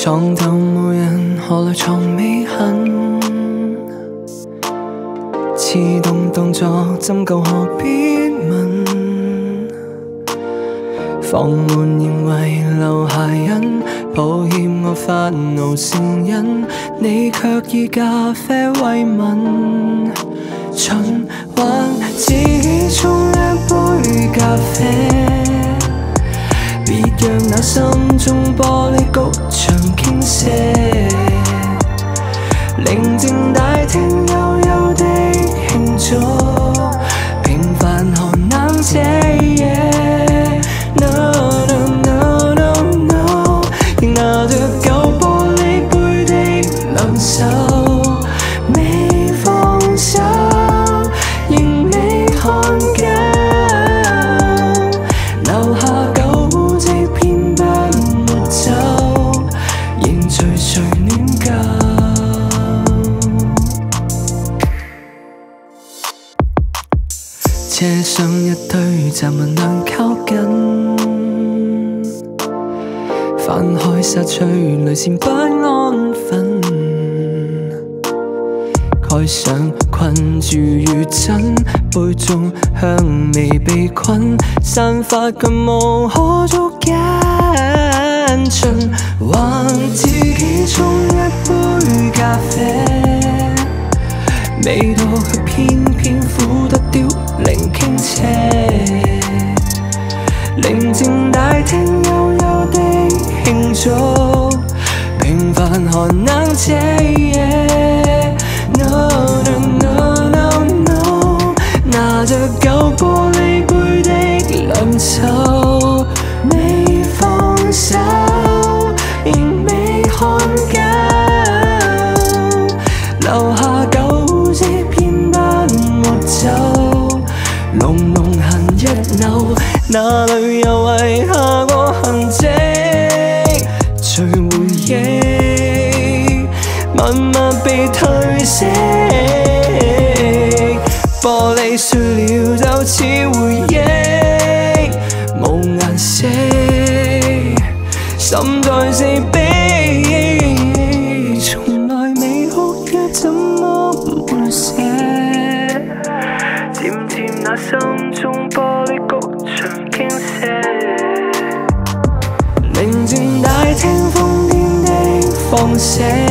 床頭無人，何來床尾痕？似動動作針灸何必問？房門仍遺留鞋印，抱歉我發怒成癮，你卻以咖啡慰問。循環自己沖一杯咖啡，別讓那心中玻璃谷場傾瀉，寧靜大廳悠悠的慶祝，平凡寒冷這夜。No no no no no， 仍拿着舊玻璃杯的兩手，未放手，仍未看夠，留下舊污跡片不抹走，仍徐徐戀舊。車上一堆雜物兩靠近，翻開紗綴淚腺不安分，蓋上困住如枕，杯中香味被困，散發卻無可捉緊。循環自己沖一杯咖啡，味道卻偏偏苦得凋零傾斜，寧靜大廳悠悠的慶祝，平凡寒冷這夜。No no no no no， 拿着舊玻璃杯的兩手，未放手，仍未看夠，留下舊污跡片不抹走，濃濃痕一縷，哪裏又遺下過痕跡？隨回憶默默被褪色，玻璃碎了就似回憶，無顏色，心在死悲，從來未哭泣，怎麼沒寫？漸漸那心中玻璃谷場傾瀉，寧靜大廳瘋癲的放射。